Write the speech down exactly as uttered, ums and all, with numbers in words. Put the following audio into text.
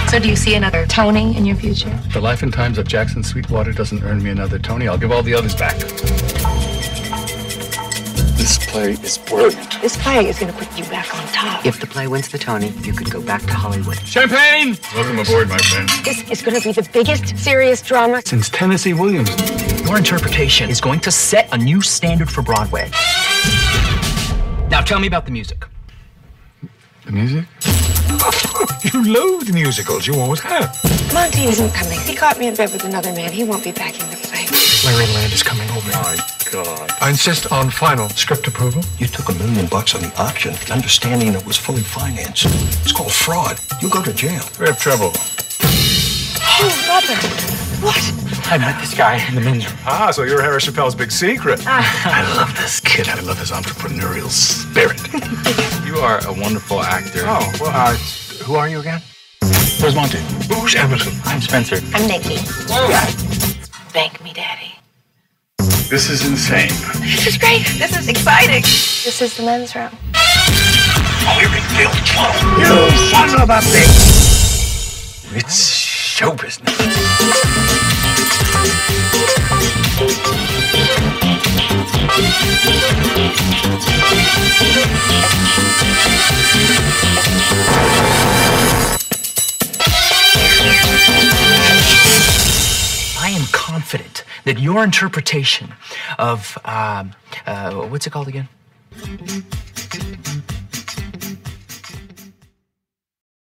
So do you see another Tony in your future? The Life and Times of Jackson Sweetwater doesn't earn me another Tony. I'll give all the others back. This play is brilliant. This play is going to put you back on top. If the play wins the Tony, you could go back to Hollywood. Champagne! Welcome aboard, my friend. This is going to be the biggest serious drama Since Tennessee Williams. Your interpretation is going to set a new standard for Broadway. Now tell me about the music. The music? You loathe musicals. You always have. Monty isn't coming. He caught me in bed with another man. He won't be backing the play. Larry Land is coming over. My God. I insist on final script approval. You took a million bucks on the auction, understanding it was fully financed. It's called fraud. You go to jail. We have trouble. Oh, Robert. What? I met this guy in the men's room. Ah, so you're Harry Chappelle's big secret. I love this kid. I love his entrepreneurial spirit. You are a wonderful actor. Oh, well, uh, who are you again? Where's Monty? Who's Emerson? I'm Spencer. I'm Nikki. Thank me, Daddy. This is insane. This is great. This is exciting. This is the men's room. Oh, you're in real trouble. You son of a bitch. It's show business. I am confident that your interpretation of, um, uh, what's it called again?